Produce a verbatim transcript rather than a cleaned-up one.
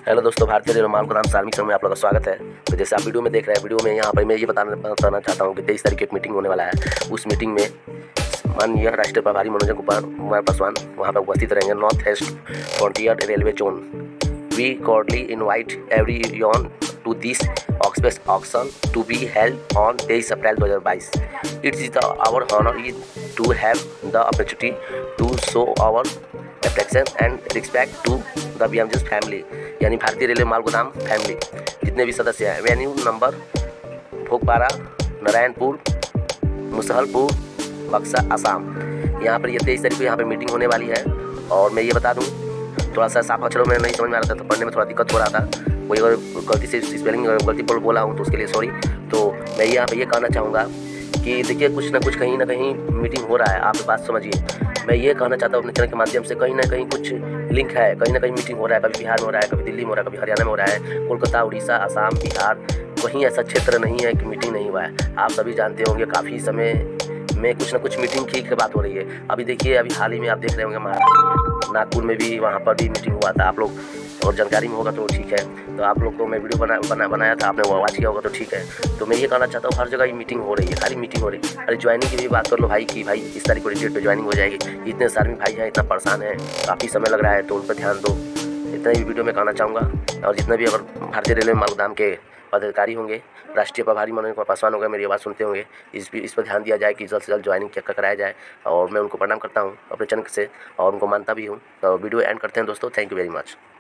Hello दोस्तों, भारतीय rail माल गोदाम कार्मिक संघ में आप लोगों का स्वागत है। तो जैसे आप वीडियो में देख रहे हैं, वीडियो में यहाँ पर मैं ये बताना बताना चाहता हूँ कि तेईस तारीख की एक मीटिंग होने वाला है। उस मीटिंग में माननीय राष्ट्रीय प्रभारी मनोज कुमार पासवान वहाँ पर उपस्थित रहेंगे। North east frontier railway zone we cordially invite everyone to this Oxpress auction to be held on तेईस अप्रैल दो हज़ार बाईस. It is the our honor is to have the opportunity to show our affection and respect to the B M G family, यानी भारतीय railway माल गोदाम family जितने भी सदस्य हैं। Venue number Bhogpara, Narayanpur, Musahalpur, Baksa, Assam. यहाँ पर ये तेईस तारीख को यहाँ पर मीटिंग होने वाली है। और मैं ये बता दूँ, थोड़ा सा साफ अक्षरों में नहीं समझ में आ रहा था, तो पढ़ने में थोड़ा दिक्कत हो रहा था। कोई अगर गलती से स्पेलिंग गलती पर बोला हूँ तो उसके लिए सॉरी। तो मैं यहाँ पे ये कहना चाहूँगा कि देखिए, कुछ ना कुछ कहीं ना कहीं मीटिंग हो रहा है, आप बात समझिए। मैं ये कहना चाहता हूँ अपने चैनल के माध्यम से, कहीं ना कहीं कुछ लिंक है, कहीं ना कहीं मीटिंग हो रहा है। कभी बिहार में हो रहा है, कभी दिल्ली में हो रहा है, कभी हरियाणा में हो रहा है, कोलकाता, उड़ीसा, आसाम, बिहार, कहीं ऐसा क्षेत्र नहीं है कि मीटिंग नहीं हुआ है। आप सभी जानते होंगे काफ़ी समय में कुछ ना कुछ मीटिंग की बात हो रही है। अभी देखिए, अभी हाल ही में आप देख रहे होंगे महाराष्ट्र नागपुर में भी, वहाँ पर भी मीटिंग हुआ था। आप लोग और जानकारी में होगा तो ठीक है। तो आप लोग को मैं वीडियो बना, बना बनाया था, आपने वॉच किया होगा तो ठीक है। तो मैं ये कहना चाहता हूँ, हर जगह ये मीटिंग हो रही है, खाली मीटिंग हो रही है। अरे ज्वाइनिंग की भी बात कर लो भाई, कि भाई इस तारीख को डेट पे ज्वाइनिंग हो जाएगी। इतने सारे भाई हैं, इतना परेशान है, काफ़ी समय लग रहा है, तो उन पर ध्यान दो। इतना ही वीडियो में कहना चाहूँगा। और जितने भी अगर भारतीय रेलवे माल गोदाम के पदाधिकारी होंगे, राष्ट्रीय प्रभारी मनोज कुमार पासवान होंगे, मेरी आवाज़ सुनते होंगे, इस इस पर ध्यान दिया जाए कि जल्द से जल्द ज्वाइनिंग क्या कराया जाए। और मैं उनको प्रणाम करता हूँ अपने चैनल से, और उनको मानता भी हूँ। तो वीडियो एंड करते हैं दोस्तों। Thank you very much.